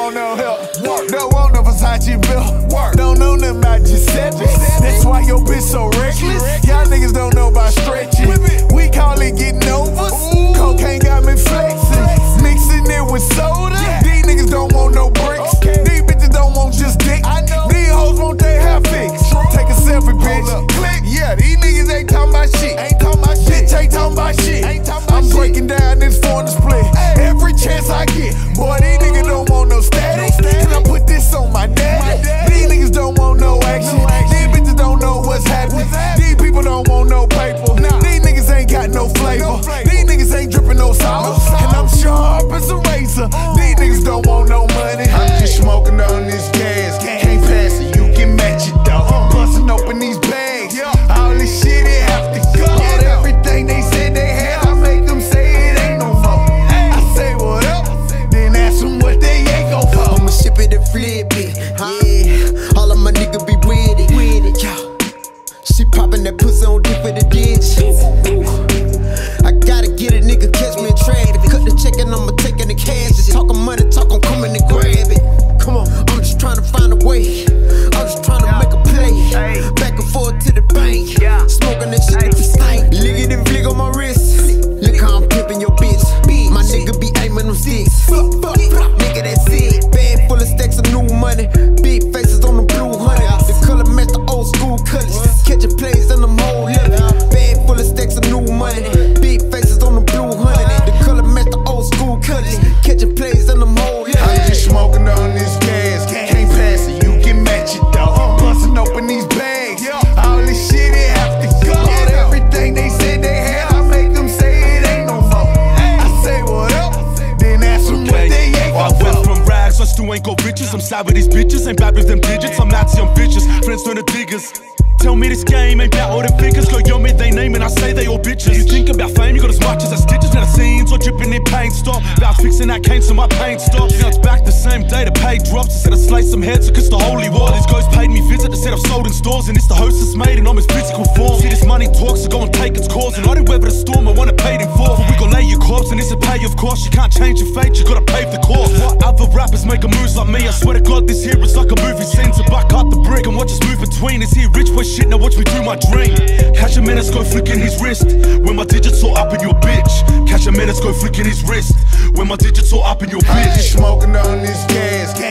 want no help. Don't want no Versace bill. Don't know nothing about Giuseppe. That's why your bitch so reckless. Y'all niggas don't know about stretching. We call it getting over. Cocaine got me flexing. Mixing it with soda. These niggas don't want no bricks. These bitches don't want just dick. These hoes want their hair fixed. Take a selfie, bitch. Click. Yeah, these niggas ain't talking about shit. Bitch ain't talking about shit. I'm breaking down this foreign split. Every chance I get. Boy, these niggas don't want no static. Can I put this on my daddy? These niggas don't want no action. These bitches don't know what's happening. These people don't want no paper. These niggas ain't got no flavor. These niggas ain't dripping no sauce. And I'm sharp as a razor. These niggas don't want no money. I'm just smoking on this gas. Can't pass it, you can match it though. Busting open these bags. All this shit, it have to go. Everything they said they had, I make them say it ain't no more. I say what up, then ask them what they ain't gon' for. I'ma ship it and flip it, yeah. All of my niggas be with it, yeah. She poppin' that pussy on deep for the ditch. I gotta get a nigga, catch me in traffic. Cut the check and I'ma take in the cash. Just talkin' money, talk, I'm coming to grab it. Come on, I'm just tryna find a way. I'm just tryna make a play. Back and forth to the bank. Smoking that shit if it stank. Lick it and flick on my wrist. Look how I'm pimpin' your bitch. My nigga be aiming them sticks. Nigga, that's it. Bag full of stacks of new money. Big faces on the blue honey. The color match the old school colors. Catching plays in them whole living. Bag full of stacks of new money. Big faces on the blue honey. The color match the old school colors. Catching plays in them whole living. I'm just smoking on this gas. Can't pass it, you can match it though. Busting open these bags. All this shit, it have to go. Everything they said they had, I make them say it ain't no more. I say what up, then ask them what they ain't gon' I went from rags, I still ain't got riches. I'm sad with these bitches, ain't bad with them digits. I'm natty, I'm vicious, friends turn to diggers. Tell me this game ain't about all them figures. Go yo me they name and I say they all bitches. You think about fame, you got as much as the stitches. Now the scenes all dripping in paint stop. About fixing that cane so my pain stops. Now it's back the same day, the pay drops. I said I slice some heads, so it's the holy war. These guys paid me visit, they said I've sold in stores. And it's the hostess made and I'm his physical form. See this money talks, so go and take its course. And I didn't weather the storm, I want it paid in full. But we gon' lay your corpse and it's a pay of course. You can't change your fate, you gotta pave the course. What other rappers making moves like me? I swear to God this here is like a movie scene. So back up the brick and watch us move between. Is he rich boy shit, now watch me do my dream. Catch a menace, go flicking his wrist. When my digits all up in your bitch. Catch a menace, go flicking his wrist. When my digits all up in your bitch. I'm just smoking on this gas.